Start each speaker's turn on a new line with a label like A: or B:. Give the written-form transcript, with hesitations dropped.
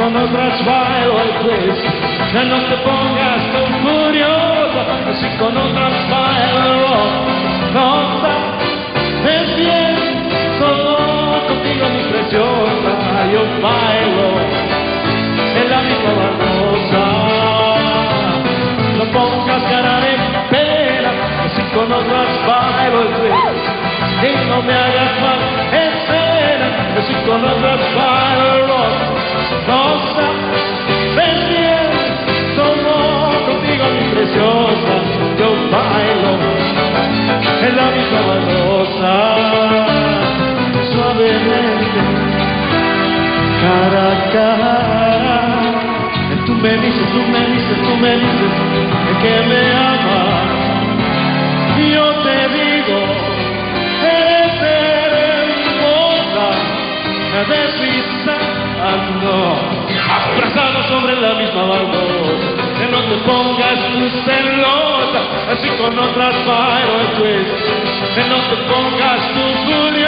A: con otras bailo el twist. Ya no te pongas tan furiosa, así con otras bailo el rock. No sabes bien, solo contigo mi preciosa, yo bailo en la misma baldosa. No pongas cara de pena, así con otras bailo el twist. Y no me hagas más escena, así con otras bailo el rock. No sabes bien, solo contigo mi preciosa, yo bailo en la misma baldosa. Suavemente, cara a cara, tú me dices que me amas. Yo te digo, eres hermosa, deslizando, abrazada sobre la misma baldosa. Que no te pongas tú celosa, así con otras bailo el twist. Que no te pongas tú furiosa,